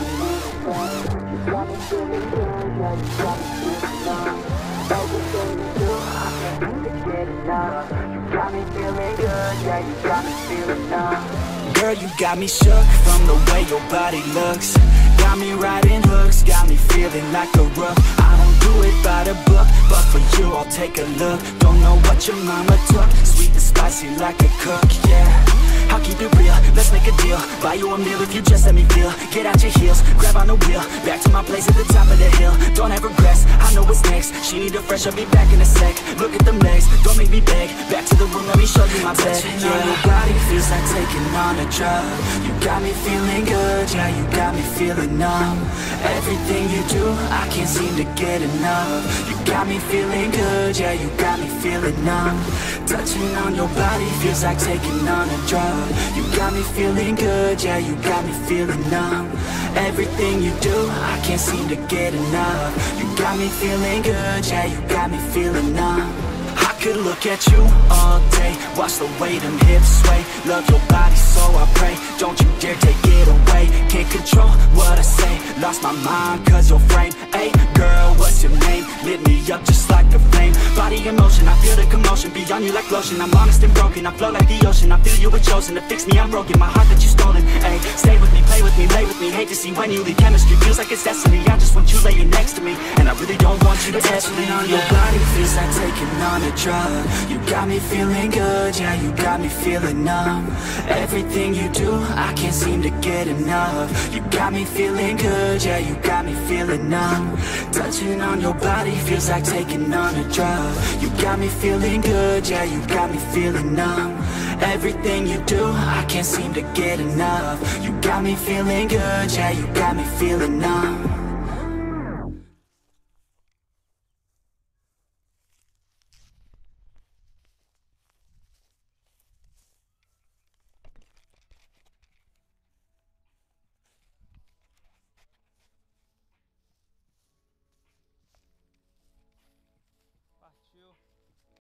got me feeling good, yeah, you got me feeling numb. Everything you do, I can't seem to get enough. You got me feeling good, yeah, you got me feeling numb. Girl, you got me shook from the way your body looks. Got me riding hooks, got me feeling like a rook. I don't do it by the book, but for you I'll take a look. Don't know what your mama took, sweet and spicy like a cook, yeah. I'll keep it real, let's make a deal. Buy you a meal if you just let me feel. Get out your heels, grab on the wheel. Back to my place at the top of the hill. Don't have regrets, I know what's next. She need a fresh, I'll be back in a sec. Look at them legs, don't make me beg. Back to the room, let me show you my bed. Touching on your body feels like taking on a drug. You got me feeling good, yeah, you got me feeling numb. Everything you do, I can't seem to get enough. You got me feeling good, yeah, you got me feeling numb. Touching on your body feels like taking on a drug. You got me feeling good, yeah, you got me feeling numb. Everything you do, I can't seem to get enough. You got me feeling good, yeah, you got me feeling numb. I could look at you all day, watch the way them hips sway. Love your body, so I pray, don't you dare take it away. Can't control what I say, lost my mind cause your frame. Hey girl, what's your name? Lit me up just like a flame. Body in motion, I feel the commotion, beyond you like lotion. I'm honest and broken, I flow like the ocean. I feel you were chosen to fix me, I'm broken. My heart that you stolen, hey. Stay with me, play with me, lay with me. Hate to see when you leave, chemistry feels like it's destiny. I just want you laying next to me, and I really don't want you to test me. On your body feels like taking on a drug. You got me feeling good, yeah, you got me feeling numb. Everything you do, I can't seem to get enough. You got me feeling good, yeah, you got me feeling numb. Touching on your body feels like taking on a drug. You got me feeling good, yeah, you got me feeling numb. Everything you do, I can't seem to get enough. You got me feeling good, yeah, you got me feeling numb.